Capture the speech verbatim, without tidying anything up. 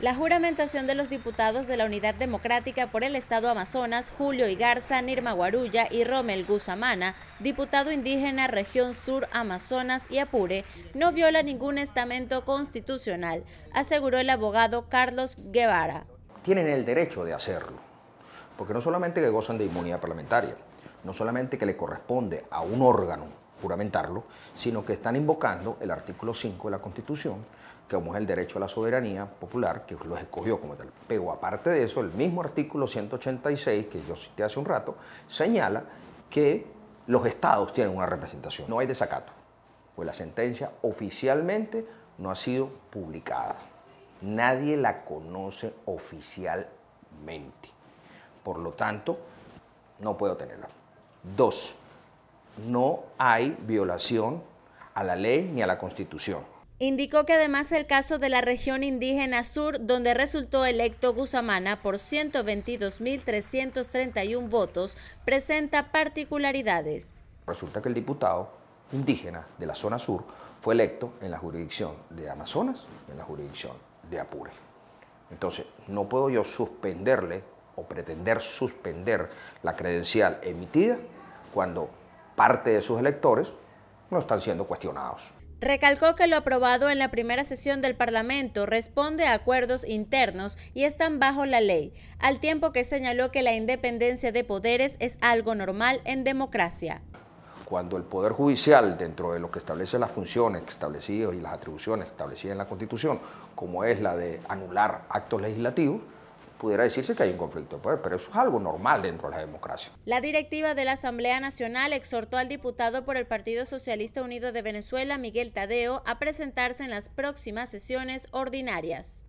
La juramentación de los diputados de la Unidad Democrática por el Estado Amazonas, Julio Igarza, Nirma Guarulla y Rommel Guzamana, diputado indígena Región Sur, Amazonas y Apure, no viola ningún estamento constitucional, aseguró el abogado Carlos Guevara. Tienen el derecho de hacerlo, porque no solamente que gozan de inmunidad parlamentaria, no solamente que le corresponde a un órgano juramentarlo, sino que están invocando el artículo cinco de la Constitución, que como es el derecho a la soberanía popular, que los escogió como tal. Pero aparte de eso, el mismo artículo ciento ochenta y seis, que yo cité hace un rato, señala que los estados tienen una representación. No hay desacato, pues la sentencia oficialmente no ha sido publicada. Nadie la conoce oficialmente. Por lo tanto, no puedo tenerla. Dos, no hay violación a la ley ni a la Constitución. Indicó que además el caso de la región indígena sur, donde resultó electo Guzamana por ciento veintidós mil trescientos treinta y uno votos, presenta particularidades. Resulta que el diputado indígena de la zona sur fue electo en la jurisdicción de Amazonas y en la jurisdicción de Apure. Entonces, no puedo yo suspenderle o pretender suspender la credencial emitida cuando parte de sus electores no están siendo cuestionados. Recalcó que lo aprobado en la primera sesión del Parlamento responde a acuerdos internos y están bajo la ley, al tiempo que señaló que la independencia de poderes es algo normal en democracia. Cuando el Poder Judicial, dentro de lo que establece las funciones establecidas y las atribuciones establecidas en la Constitución, como es la de anular actos legislativos, pudiera decirse que hay un conflicto de poder, pero eso es algo normal dentro de la democracia. La directiva de la Asamblea Nacional exhortó al diputado por el Partido Socialista Unido de Venezuela, Miguel Tadeo, a presentarse en las próximas sesiones ordinarias.